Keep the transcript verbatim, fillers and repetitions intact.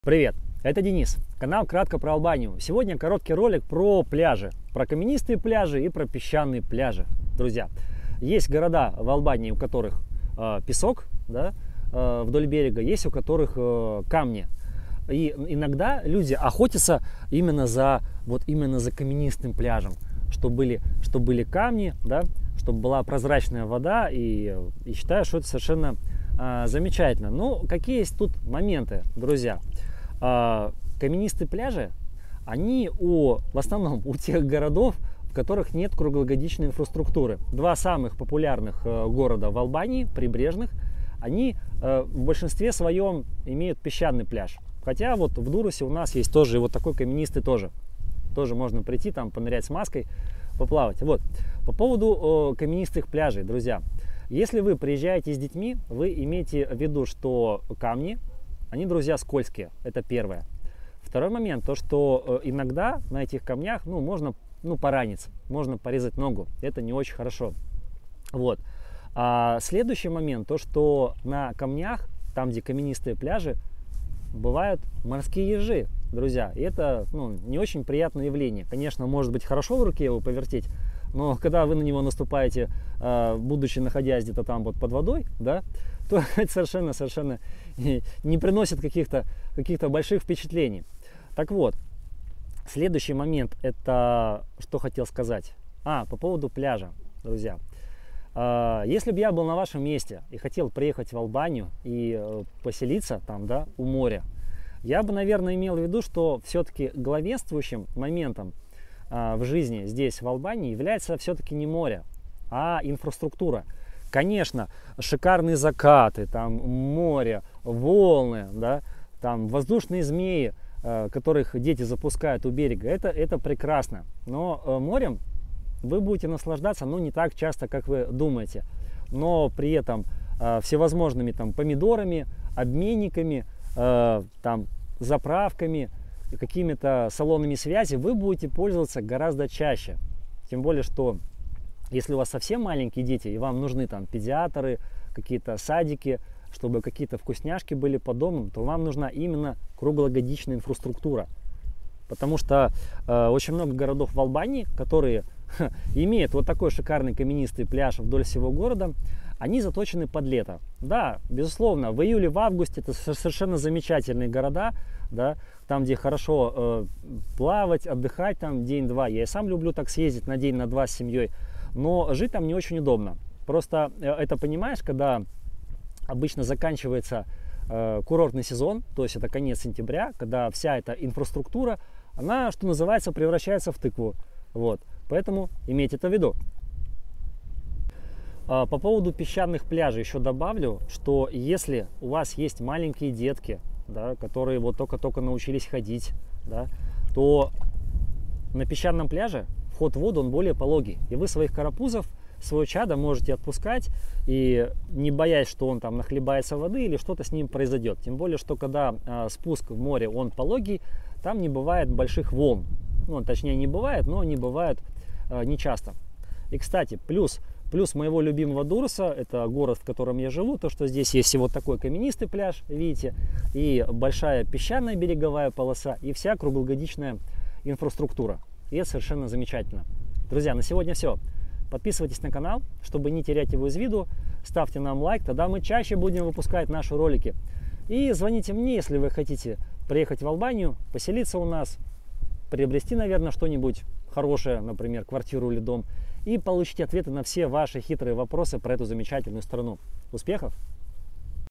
Привет, это Денис, канал Кратко про Албанию. Сегодня короткий ролик про пляжи, про каменистые пляжи и про песчаные пляжи. Друзья, есть города в Албании, у которых э, песок, да, э, вдоль берега, есть у которых э, камни. И иногда люди охотятся именно за, вот именно за каменистым пляжем, чтобы были, чтобы были камни, да, чтобы была прозрачная вода, и, и считаю, что это совершенно э, замечательно. Но какие есть тут моменты, друзья? Каменистые пляжи, они у, в основном у тех городов, в которых нет круглогодичной инфраструктуры. Два самых популярных э, города в Албании, прибрежных, они э, в большинстве своем имеют песчаный пляж. Хотя вот в Дурусе у нас есть тоже вот такой каменистый тоже. Тоже можно прийти, там понырять с маской, поплавать. Вот. По поводу э, каменистых пляжей, друзья. Если вы приезжаете с детьми, вы имеете в виду, что камни, они, друзья, скользкие, это первое. Второй момент, то что иногда на этих камнях, ну, можно, ну, пораниться, можно порезать ногу, это не очень хорошо. Вот. А следующий момент, то что на камнях, там где каменистые пляжи, бывают морские ежи, друзья. И это, ну, не очень приятное явление. Конечно, может быть хорошо в руке его повертеть, но когда вы на него наступаете, будучи находясь где-то там вот под водой, да, то это совершенно, совершенно не приносит каких-то каких-то больших впечатлений. Так вот, следующий момент, это что хотел сказать. А, по поводу пляжа, друзья. Если бы я был на вашем месте и хотел приехать в Албанию и поселиться там, да, у моря, я бы, наверное, имел в виду, что все-таки главенствующим моментом в жизни здесь, в Албании, является все-таки не море, а инфраструктура. Конечно, шикарные закаты, там море, волны, да, там воздушные змеи, э, которых дети запускают у берега, это, это прекрасно. Но э, морем вы будете наслаждаться, ну, не так часто, как вы думаете. Но при этом э, всевозможными там помидорами, обменниками, э, там, заправками, какими-то салонами связи вы будете пользоваться гораздо чаще. Тем более, что если у вас совсем маленькие дети, и вам нужны там педиатры, какие-то садики, чтобы какие-то вкусняшки были по дому, то вам нужна именно круглогодичная инфраструктура. Потому что э, очень много городов в Албании, которые ха, имеют вот такой шикарный каменистый пляж вдоль всего города, они заточены под лето. Да, безусловно, в июле, в августе это совершенно замечательные города, да, там, где хорошо э, плавать, отдыхать там день-два. Я и сам люблю так съездить на день, на два с семьей. Но жить там не очень удобно. Просто это понимаешь, когда обычно заканчивается э, курортный сезон, то есть это конец сентября, когда вся эта инфраструктура, она, что называется, превращается в тыкву. Вот. Поэтому имейте это в виду. По поводу песчаных пляжей еще добавлю, что если у вас есть маленькие детки, да, которые вот только-только научились ходить, да, то на песчаном пляже вход в воду он более пологий, и вы своих карапузов, свое чадо можете отпускать, и не боясь, что он там нахлебается воды или что-то с ним произойдет. Тем более, что когда э, спуск в море он пологий, там не бывает больших волн. Ну, точнее, не бывает, но они бывают э, нечасто. И, кстати, плюс, плюс моего любимого Дуруса, это город, в котором я живу, то, что здесь есть вот такой каменистый пляж, видите, и большая песчаная береговая полоса, и вся круглогодичная инфраструктура. И это совершенно замечательно. Друзья, на сегодня все. Подписывайтесь на канал, чтобы не терять его из виду. Ставьте нам лайк, тогда мы чаще будем выпускать наши ролики. И звоните мне, если вы хотите приехать в Албанию, поселиться у нас, приобрести, наверное, что-нибудь хорошее, например, квартиру или дом, и получить ответы на все ваши хитрые вопросы про эту замечательную страну. Успехов!